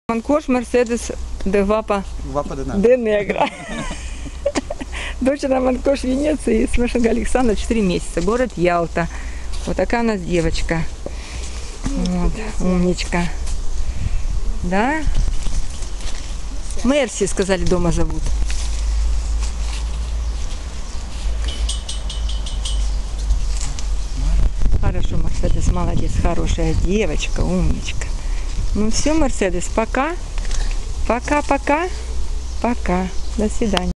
Манкош Мерседес де Вапа де Негра. Дочь на Манкош Венеции, Смешинга Александра, 4 месяца. Город Ялта. Вот такая у нас девочка. Вот, умничка. Да? Мерси, сказали, дома зовут. Хорошо, Мерседес, молодец, хорошая девочка, умничка. Ну все, Мерседес, пока. Пока. До свидания.